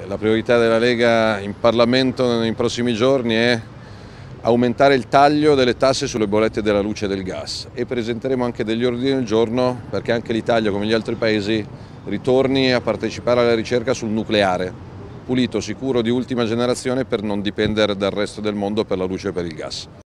La priorità della Lega in Parlamento nei prossimi giorni è aumentare il taglio delle tasse sulle bollette della luce e del gas e presenteremo anche degli ordini del giorno perché anche l'Italia, come gli altri paesi, ritorni a partecipare alla ricerca sul nucleare, pulito, sicuro, di ultima generazione per non dipendere dal resto del mondo per la luce e per il gas.